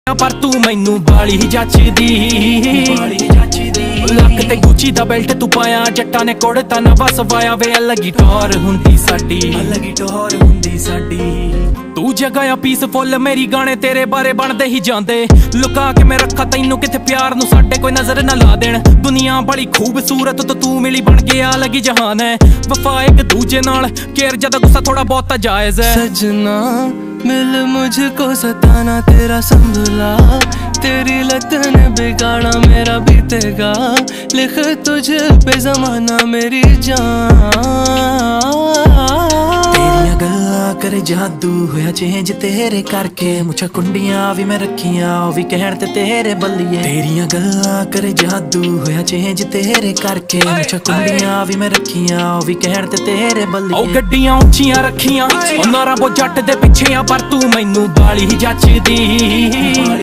पर तू मैनू बाली जचदी लक ते गुची दा बेल्ट तू पाया जट्टा ने कोड़ता नवा सवाया वे अलग ही टोर हुंदी साडी तू जगह पीस फुल मेरी गाने तेरे बारे बनदे ही जांदे लुका के मैं रखा तैनू किथे प्यार नू साडे कोई नजर ना ला देन दुनिया बड़ी खूबसूरत तो तू मिली बन गया अलग ही जहान है वफा एक दूजे नाल केयर ज्यादा गुस्सा थोड़ा बहुत जायज है सजना मिल मुझको सताना तेरा संभला तेरी लत ने बिगाड़ा मेरा बीतेगा लिख तुझ पे जमाना मेरी जान तेरिया गल्लां करे जादू होया चेंज तेरे करके मुझा कुंडियां भी मैं रखियां ओ भी कहण ते तेरे बल्लिए तेरिया गल्लां करे जादू होया चेंज तेरे करके मुझा कुंडियां भी मैं रखियां ओ भी कहण ते तेरे बल्लिए ओ गड्डियां उच्चियां रखियां ओ नारा बो जट दे पिछे पर तू मैनू बाली जचदी।